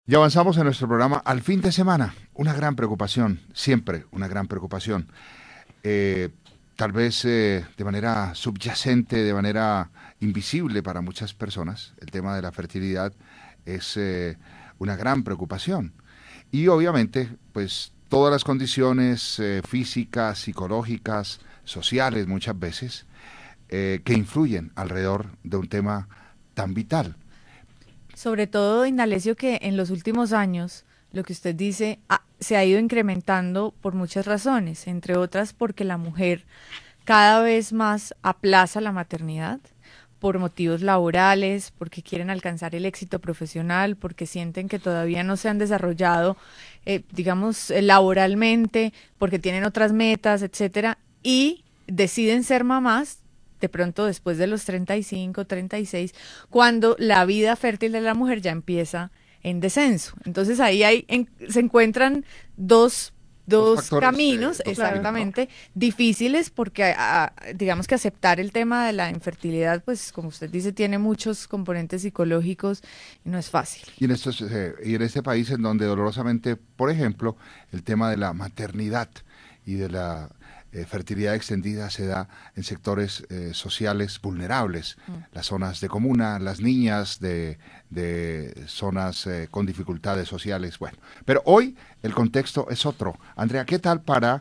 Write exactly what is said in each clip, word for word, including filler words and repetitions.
Ya avanzamos en nuestro programa al fin de semana. Una gran preocupación, siempre una gran preocupación. Eh, Tal vez eh, de manera subyacente, de manera invisible para muchas personas, el tema de la fertilidad es eh, una gran preocupación. Y obviamente, pues todas las condiciones eh, físicas, psicológicas, sociales muchas veces, eh, que influyen alrededor de un tema tan vital. Sobre todo, Indalecio, que en los últimos años, lo que usted dice, ah, se ha ido incrementando por muchas razones, entre otras porque la mujer cada vez más aplaza la maternidad por motivos laborales, porque quieren alcanzar el éxito profesional, porque sienten que todavía no se han desarrollado, eh, digamos, eh, laboralmente, porque tienen otras metas, etcétera, y deciden ser mamás de pronto después de los treinta y cinco, treinta y seis, cuando la vida fértil de la mujer ya empieza en descenso. Entonces ahí hay, en, se encuentran dos Dos dos factores, eh, caminos dos caminos, ¿no? exactamente difíciles porque a, a, digamos que aceptar el tema de la infertilidad, pues como usted dice, tiene muchos componentes psicológicos y no es fácil. Y en, estos, eh, y en este país en donde dolorosamente, por ejemplo, el tema de la maternidad y de la eh, fertilidad extendida se da en sectores eh, sociales vulnerables, mm. las zonas de comuna, las niñas de, de zonas eh, con dificultades sociales. Bueno, pero hoy el contexto es otro. Andrea, ¿qué tal para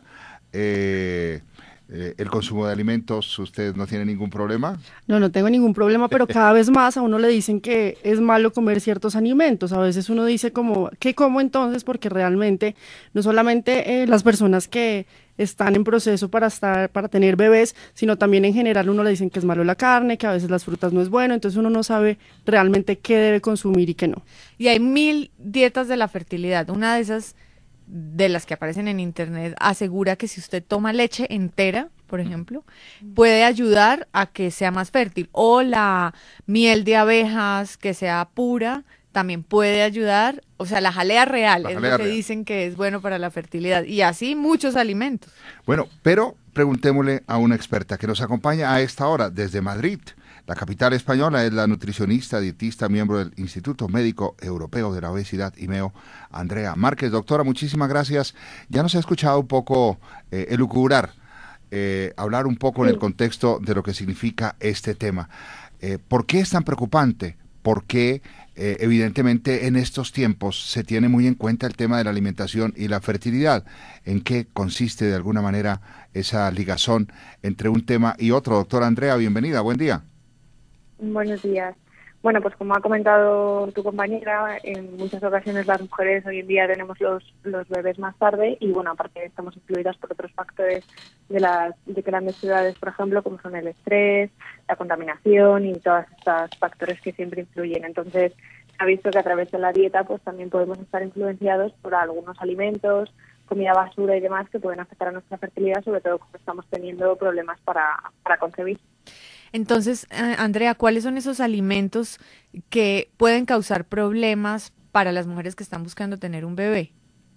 eh, eh, el consumo de alimentos? ¿Usted no tiene ningún problema? No, no tengo ningún problema, pero cada vez más a uno le dicen que es malo comer ciertos alimentos. A veces uno dice como, ¿qué como entonces? Porque realmente no solamente eh, las personas que están en proceso para estar, para tener bebés, sino también en general uno le dicen que es malo la carne, que a veces las frutas no es bueno, entonces uno no sabe realmente qué debe consumir y qué no. Y hay mil dietas de la fertilidad. Una de esas, de las que aparecen en internet, asegura que si usted toma leche entera, por ejemplo, puede ayudar a que sea más fértil. O la miel de abejas, que sea pura, también puede ayudar. O sea, la jalea real La es jalea lo que real. dicen que es bueno para la fertilidad. Y así muchos alimentos. Bueno, pero preguntémosle a una experta que nos acompaña a esta hora desde Madrid. La capital española es la nutricionista, dietista, miembro del Instituto Médico Europeo de la Obesidad, I M E O, Andrea Márquez. Doctora, muchísimas gracias. Ya nos ha escuchado un poco eh, elucubrar, eh, hablar un poco en el contexto de lo que significa este tema. Eh, ¿Por qué es tan preocupante? ¿Por qué eh, evidentemente en estos tiempos se tiene muy en cuenta el tema de la alimentación y la fertilidad? ¿En qué consiste de alguna manera esa ligazón entre un tema y otro? Doctora Andrea, bienvenida, buen día. Buenos días. Bueno, pues como ha comentado tu compañera, en muchas ocasiones las mujeres hoy en día tenemos los, los bebés más tarde y, bueno, aparte estamos influidas por otros factores de las de grandes ciudades, por ejemplo, como son el estrés, la contaminación y todos estos factores que siempre influyen. Entonces, se ha visto que a través de la dieta pues también podemos estar influenciados por algunos alimentos, comida basura y demás que pueden afectar a nuestra fertilidad, sobre todo cuando estamos teniendo problemas para, para concebir. Entonces, eh, Andrea, ¿cuáles son esos alimentos que pueden causar problemas para las mujeres que están buscando tener un bebé?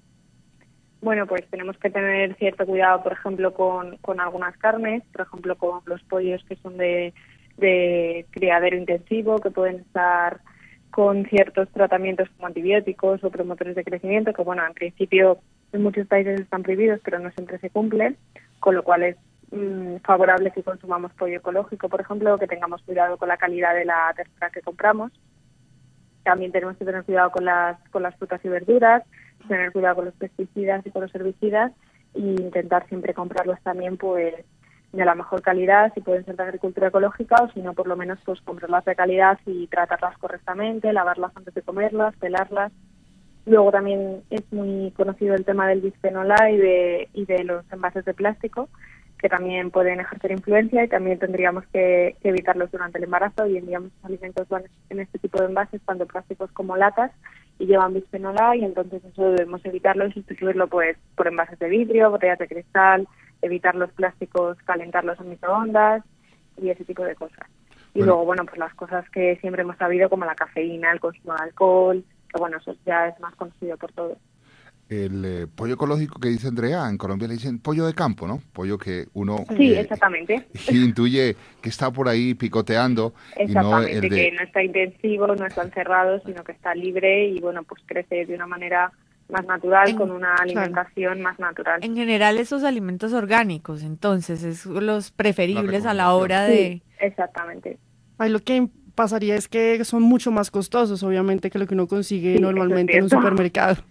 Bueno, pues tenemos que tener cierto cuidado, por ejemplo, con, con algunas carnes, por ejemplo, con los pollos que son de, de criadero intensivo, que pueden estar con ciertos tratamientos como antibióticos o promotores de crecimiento, que, bueno, en principio en muchos países están prohibidos, pero no siempre se cumplen, con lo cual es favorable que consumamos pollo ecológico, por ejemplo, que tengamos cuidado con la calidad de la ternera que compramos. También tenemos que tener cuidado con las con las frutas y verduras, tener cuidado con los pesticidas y con los herbicidas e intentar siempre comprarlos también pues de la mejor calidad, si pueden ser de agricultura ecológica o si no, por lo menos pues comprarlas de calidad y tratarlas correctamente, lavarlas antes de comerlas, pelarlas. Luego también es muy conocido el tema del bisfenol A y de, y de los envases de plástico, que también pueden ejercer influencia y también tendríamos que, que evitarlos durante el embarazo. Hoy en día muchos alimentos van en este tipo de envases, tanto plásticos como latas, y llevan bisfenol A y entonces eso debemos evitarlo y sustituirlo pues por envases de vidrio, botellas de cristal, evitar los plásticos, calentarlos en microondas y ese tipo de cosas. Y Bueno. luego, bueno, pues las cosas que siempre hemos sabido como la cafeína, el consumo de alcohol, que bueno, eso ya es más conocido por todos. El eh, pollo ecológico que dice Andrea, en Colombia le dicen pollo de campo, ¿no? Pollo que uno Sí, eh, exactamente. intuye que está por ahí picoteando y no el Exactamente, de... que no está intensivo, no está encerrado, sino que está libre y bueno, pues crece de una manera más natural, En- con una claro. alimentación más natural. En general, esos alimentos orgánicos, entonces, es los preferibles a la recomendación. hora Sí, de... exactamente. Ahí lo que pasaría es que son mucho más costosos, obviamente, que lo que uno consigue Sí, eso es normalmente en un cierto. supermercado. Sí,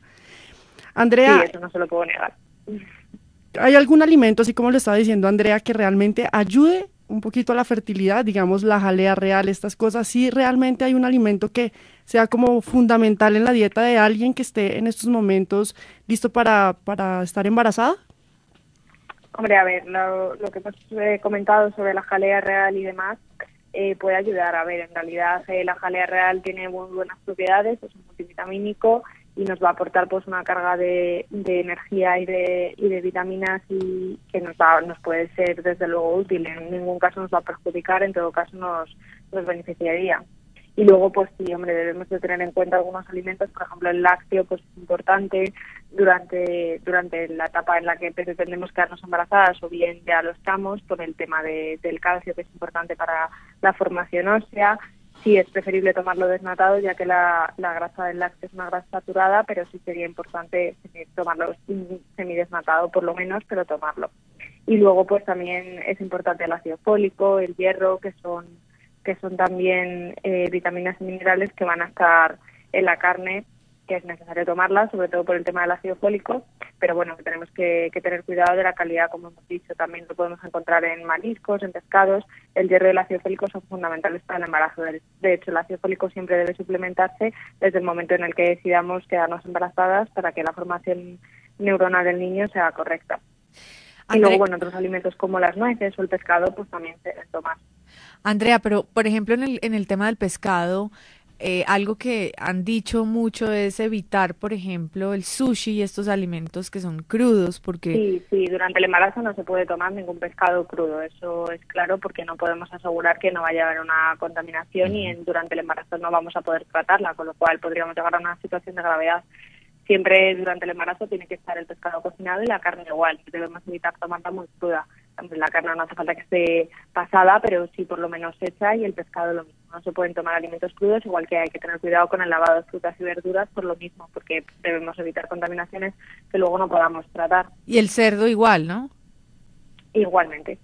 Andrea, eso no se lo puedo negar. ¿hay algún alimento, así como le estaba diciendo Andrea, que realmente ayude un poquito a la fertilidad? Digamos, la jalea real, estas cosas. Sí, realmente hay un alimento que sea como fundamental en la dieta de alguien que esté en estos momentos listo para, para estar embarazada. Hombre, a ver, lo, lo que hemos eh, comentado sobre la jalea real y demás eh, puede ayudar. A ver, en realidad eh, la jalea real tiene muy buenas propiedades, es un multivitamínico y nos va a aportar pues una carga de, de energía y de, y de vitaminas y que nos va, nos puede ser desde luego útil. En ningún caso nos va a perjudicar, en todo caso nos, nos beneficiaría. Y luego, pues sí, hombre, debemos de tener en cuenta algunos alimentos, por ejemplo, el lácteo, pues es importante durante durante la etapa en la que pretendemos quedarnos embarazadas o bien ya lo estamos, por el tema de, del calcio, que es importante para la formación ósea. Sí es preferible tomarlo desnatado, ya que la, la grasa del lácteo es una grasa saturada, pero sí sería importante tomarlo semidesnatado por lo menos, pero tomarlo. Y luego, pues también es importante el ácido fólico, el hierro, que son que son también eh, vitaminas y minerales que van a estar en la carne, que es necesario tomarlas, sobre todo por el tema del ácido fólico, pero bueno, tenemos que, que tener cuidado de la calidad, como hemos dicho, también lo podemos encontrar en mariscos, en pescados. El hierro y el ácido fólico son fundamentales para el embarazo. De hecho, el ácido fólico siempre debe suplementarse desde el momento en el que decidamos quedarnos embarazadas para que la formación neuronal del niño sea correcta. Y luego, bueno, otros alimentos como las nueces o el pescado, pues también se deben tomar. Andrea, pero por ejemplo en el, en el tema del pescado, eh, algo que han dicho mucho es evitar, por ejemplo, el sushi y estos alimentos que son crudos, porque... Sí, sí, durante el embarazo no se puede tomar ningún pescado crudo, eso es claro, porque no podemos asegurar que no vaya a haber una contaminación y en, durante el embarazo no vamos a poder tratarla, con lo cual podríamos llegar a una situación de gravedad. Siempre durante el embarazo tiene que estar el pescado cocinado y la carne igual, debemos evitar tomarla muy cruda. La carne no hace falta que esté pasada, pero sí por lo menos hecha, y el pescado lo mismo. No se pueden tomar alimentos crudos, igual que hay que tener cuidado con el lavado de frutas y verduras por lo mismo, porque debemos evitar contaminaciones que luego no podamos tratar. Y el cerdo igual, ¿no? Igualmente.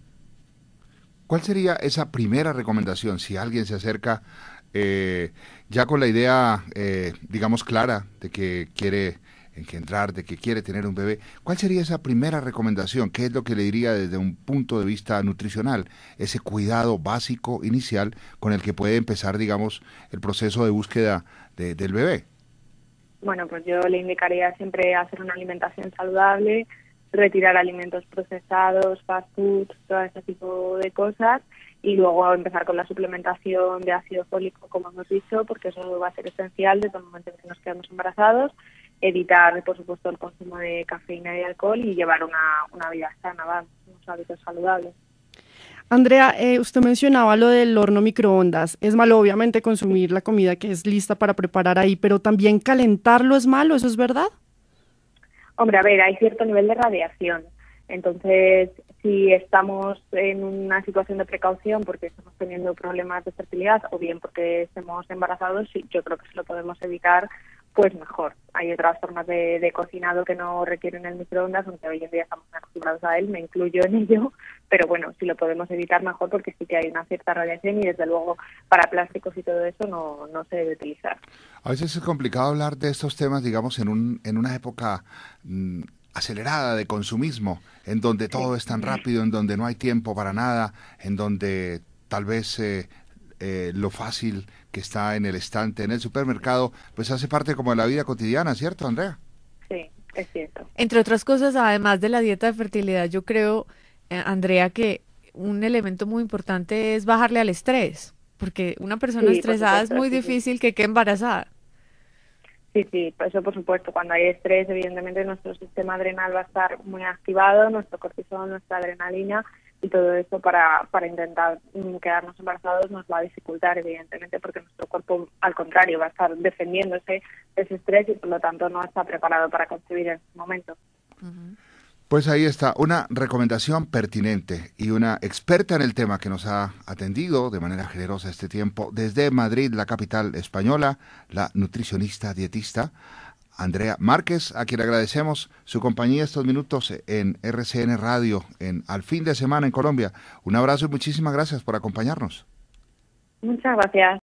¿Cuál sería esa primera recomendación si alguien se acerca eh, ya con la idea, eh, digamos, clara de que quiere engendrar, de que quiere tener un bebé? ¿Cuál sería esa primera recomendación? ¿Qué es lo que le diría desde un punto de vista nutricional? Ese cuidado básico inicial con el que puede empezar, digamos, el proceso de búsqueda de, del bebé. Bueno, pues yo le indicaría siempre hacer una alimentación saludable, retirar alimentos procesados, fast food, todo ese tipo de cosas, y luego empezar con la suplementación de ácido fólico, como hemos dicho, porque eso va a ser esencial desde el momento en que nos quedamos embarazados. Evitar, por supuesto, el consumo de cafeína y alcohol y llevar una, una vida sana, ¿va? Unos hábitos saludables. Andrea, eh, usted mencionaba lo del horno microondas. Es malo, obviamente, consumir la comida que es lista para preparar ahí, pero también calentarlo es malo, ¿eso es verdad? Hombre, a ver, hay cierto nivel de radiación. Entonces, si estamos en una situación de precaución porque estamos teniendo problemas de fertilidad o bien porque estemos embarazados, sí, yo creo que si lo podemos evitar, pues mejor. Hay otras formas de, de cocinado que no requieren el microondas, aunque hoy en día estamos acostumbrados a él, me incluyo en ello, pero bueno, si lo podemos evitar mejor porque sí que hay una cierta radiación y desde luego para plásticos y todo eso no, no se debe utilizar. A veces es complicado hablar de estos temas, digamos, en, un, en una época mmm, acelerada de consumismo, en donde todo es tan rápido, en donde no hay tiempo para nada, en donde tal vez eh, eh, lo fácil que está en el estante, en el supermercado, pues hace parte como de la vida cotidiana, ¿cierto, Andrea? Sí, es cierto. Entre otras cosas, además de la dieta de fertilidad, yo creo, eh, Andrea, que un elemento muy importante es bajarle al estrés, porque una persona Sí, estresada supuesto, es muy sí, difícil sí. que quede embarazada. Sí, sí, eso por supuesto. Cuando hay estrés, evidentemente nuestro sistema adrenal va a estar muy activado, nuestro cortisol, nuestra adrenalina y todo eso para, para intentar quedarnos embarazados nos va a dificultar, evidentemente, porque nuestro cuerpo, al contrario, va a estar defendiéndose de ese estrés y por lo tanto no está preparado para concebir en ese momento. Ujú. Pues ahí está, una recomendación pertinente y una experta en el tema que nos ha atendido de manera generosa este tiempo desde Madrid, la capital española, la nutricionista dietista Andrea Márquez, a quien agradecemos su compañía estos minutos en R C N Radio, en Al Fin de Semana en Colombia. Un abrazo y muchísimas gracias por acompañarnos. Muchas gracias.